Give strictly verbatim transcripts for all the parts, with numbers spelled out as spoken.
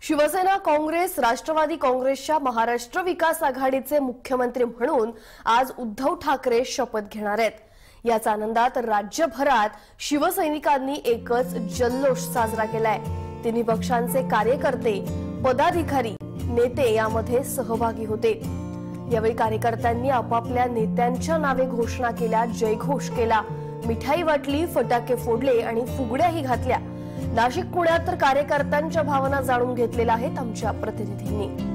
शिवसेना काँग्रेस राष्ट्रवादी काँग्रेसच्या महाराष्ट्र विकास आघाडीचे मुख्यमंत्री म्हणून आज उद्धव ठाकरे शपथ घेणार आहेत। याच आनंदात राज्यभरात शिवसैनिकांनी एकच जल्लोष साजरा केलाय। तिन्ही पक्षांचे कार्यकर्ते, पदाधिकारी, नेते यामध्ये सहभागी होते। यावेळी कार्यकर्त्यांनी आपापल्या नेत्यांच्या नावे घोषणा केल्या, जयघोष केला, मिठाई वाटली, फटाके फोडले आणि फुगड्याही घातल्या। नाशिक पुण्यात तर कार्यकर्त्यांच्या भावना जाणून घेतलेल्या आहेत आमच्या प्रतिनिधींनी।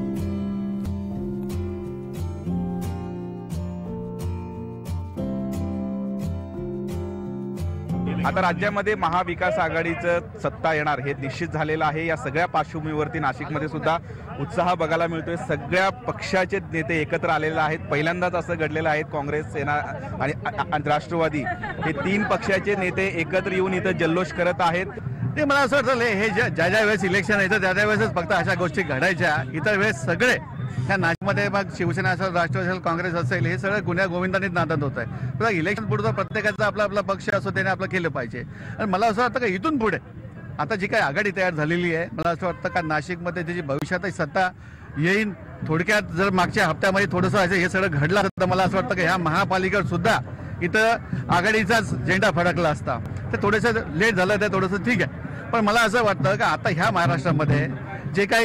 आता राज्यामध्ये महाविकास आघाडीचं सत्ता येणार हे निश्चित झालेलं आहे। या सगळ्या पार्श्वभूमीवरती नाशिकमध्ये सुद्धा उत्साह बघायला मिळतोय। सगळ्या पक्षाचे नेते एकत्र आलेले आहेत। पहिल्यांदाच असं घडलेलं आहे। काँग्रेस, सेना आणि राष्ट्रवादी हे तीन पक्षाचे नेते एकत्र येऊन इथं जल्लोष करत आहेत। ते मला असं वाटलं हे ज्या ज्या वेळेस इलेक्शन येतं त्या त्यावेळेस फक्त अशा गोष्टी घडायच्या, इतर वेळेस सगळे ह्या नाशिकमध्ये मग शिवसेना असेल, राष्ट्रवादी असेल, काँग्रेस असेल, हे सगळं गुन्ह्या गोविंदांनीच नांदत होत आहे। इलेक्शन पुढे प्रत्येकाचा आपला आपला पक्ष असो त्याने आपलं केलं पाहिजे। आणि मला असं वाटतं का इथून पुढे आता जी काही आघाडी तयार झालेली आहे, मला असं वाटतं का नाशिकमध्ये त्याची भविष्यातही सत्ता येईल। थोडक्यात जर मागच्या हप्त्यामध्ये थोडंसं हे सगळं घडलं असतं तर मला असं वाटतं की ह्या महापालिकेवर सुद्धा इथं आघाडीचाच झेंडा फडकला असता। ते थोडंसं लेट झालं, ते थोडंसं ठीक आहे। पण मला असं वाटतं का आता ह्या महाराष्ट्रामध्ये जे काही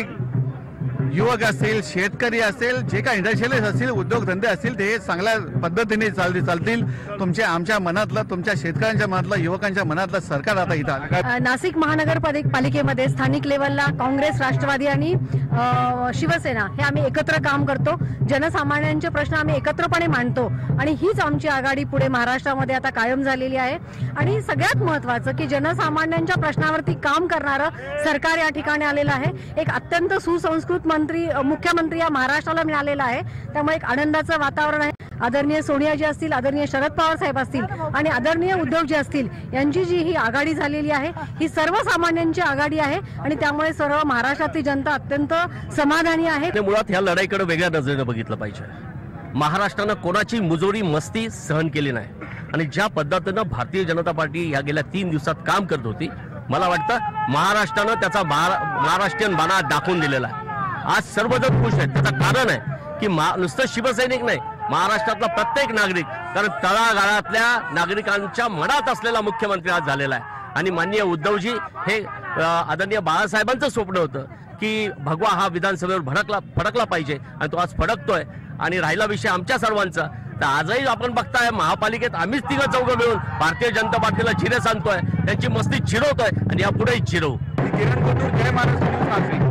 युवक असतील, शेतकरी असेल, जे काही इंडस्ट्रियलिस्ट असतील, उद्योगधंदे असतील, ते चांगल्या पद्धतीने चालतील चालतील तुमच्या आमच्या मनातलं, तुमच्या शेतकऱ्यांच्या मनातलं, युवकांच्या मनातलं सरकार आता इथं नाशिक महानगरपालिकेमध्ये स्थानिक लेवलला काँग्रेस, राष्ट्रवादी आणि शिवसेना हे आम्ही एकत्र काम करतो। जनसामान्यांचे प्रश्न आम्ही एकत्रपणे मांडतो आणि हीच आमची आघाडी पुढे महाराष्ट्रामध्ये आता कायम झालेली आहे। आणि सगळ्यात महत्त्वाचं की जनसामान्यांच्या प्रश्नावरती काम करणारं सरकार या ठिकाणी आलेलं आहे। एक अत्यंत सुसंस्कृत मंत्री मुख्यमंत्री या महाराष्ट्राला मिळालेला आहे, त्यामुळे एक आनंदाचं वातावरण आहे। आदरणीय सोनियाजी असतील, आदरणीय शरद पवार साहेब असतील आणि आदरणीय उद्धवजी असतील यांची जी ही आघाडी झालेली आहे ही सर्वसामान्यांची आघाडी आहे आणि त्यामुळे सर्व महाराष्ट्रातली जनता अत्यंत समाधानी आहे। मुळात ह्या लढाईकडे वेगळ्या नजरेने बघितलं पाहिजे। महाराष्ट्रानं कोणाची मुजोरी मस्ती सहन केली नाही आणि ज्या पद्धतीनं भारतीय जनता पार्टी या गेल्या तीन दिवसात काम करत होती, मला वाटतं महाराष्ट्रानं त्याचा महाराष्ट्रीयन बाणा दाखवून दिलेला आहे। आज सर्वजण खुश आहेत। त्याचं कारण आहे की नुसतं शिवसैनिक नाही, महाराष्ट्रातला प्रत्येक नागरिक, कारण तळागाळातल्या नागरिकांच्या मनात असलेला मुख्यमंत्री आज झालेला आहे। आणि माननीय उद्धवजी हे आदरणीय बाळासाहेबांचं स्वप्न होतं की भगवा हा विधानसभेवर भडकला फडकला पाहिजे आणि तो आज फडकतोय। आणि राहिला विषय आमच्या सर्वांचा, तर आजही आपण बघताय महापालिकेत आम्हीच तिघं चौघं मिळून भारतीय जनता पार्टीला चिरे सांगतोय, त्यांची मस्ती चिरवतोय आणि यापुढेही चिरवू। जय महाराष्ट्र।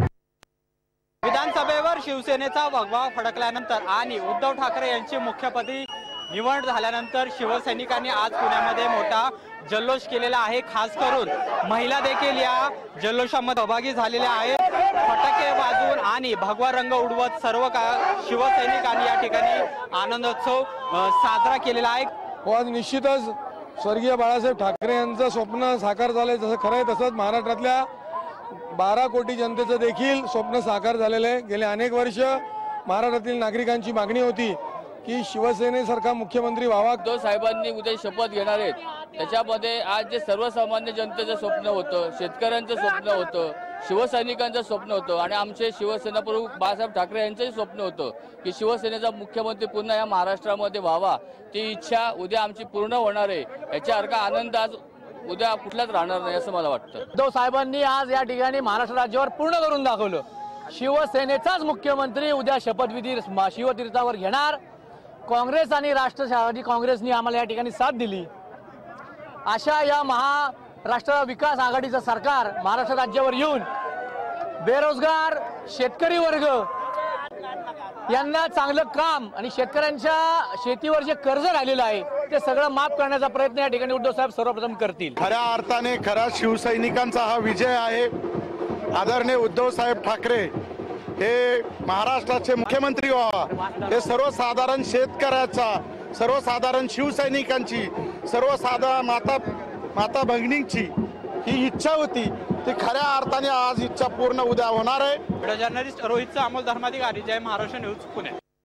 विधानसभेवर शिवसेनेचा भगवा फडकल्यानंतर आणि उद्धव ठाकरे यांची मुख्यपदी निवड झाल्यानंतर शिवसैनिकांनी आज पुण्यामध्ये मोठा जल्लोष केलेला आहे। खास करून महिला देखील या जल्लोषामध्ये सहभागी झालेल्या आहेत। फटाके वाजवून आणि भगवा रंग उडवत सर्व का शिवसैनिकांनी या ठिकाणी आनंदोत्सव साजरा केलेला आहे। आज निश्चितच स्वर्गीय बाळासाहेब ठाकरे यांचं स्वप्न साकार झालंय। जसं खरं आहे तसंच महाराष्ट्रातल्या बारा कोटी जनतेचं देखील स्वप्न साकार झालेलं आहे। गेले अनेक वर्ष महाराष्ट्रातील नागरिकांची मागणी होती की शिवसेनेसारखा मुख्यमंत्री व्हावा। उद्धव साहेबांनी उद्या शपथ घेणार आहेत, त्याच्यामध्ये आज जे सर्वसामान्य जनतेचं स्वप्न होतं, शेतकऱ्यांचं स्वप्न होतं, शिवसैनिकांचं स्वप्न होतं आणि आमचे शिवसेना प्रमुख बाळासाहेब ठाकरे यांचंही स्वप्न होतं की शिवसेनेचा मुख्यमंत्री पुन्हा या महाराष्ट्रामध्ये व्हावा। ती इच्छा उद्या आमची पूर्ण होणार आहे। याच्यासारखा आनंद आज उद्या कुठलाच राहणार नाही असं मला वाटतं। उद्धव साहेबांनी आज या ठिकाणी महाराष्ट्र राज्यावर पूर्ण करून दाखवलं। शिवसेनेचाच मुख्यमंत्री उद्या शपथविधी शिवतीर्थावर घेणार। काँग्रेस आणि राष्ट्रवादी काँग्रेसनी आम्हाला या ठिकाणी साथ दिली। अशा या महाराष्ट्र विकास आघाडीचं सरकार महाराष्ट्र राज्यावर येऊन बेरोजगार शेतकरी वर्ग यांना चांगलं काम आणि शेतकऱ्यांच्या शेतीवर जे कर्ज राहिलेलं आहे ते सगळं माफ करण्याचा प्रयत्न या ठिकाणी उद्धव साहेब सर्वप्रथम करतील। खऱ्या अर्थाने खरा शिवसैनिकांचा हा विजय आहे। आदरणीय उद्धव साहेब ठाकरे हे महाराष्ट्राचे मुख्यमंत्री व्हावा, हे सर्वसाधारण शेतकऱ्याचा, सर्वसाधारण शिवसैनिकांची, सर्वसाधारण माता माता भगिनींची ही इच्छा होती, ती खऱ्या अर्थाने आज इच्छा पूर्ण उद्या होणार आहे। Journalist Rohit Amol Dharmadhikari, Jai Maharashtra news, Pune.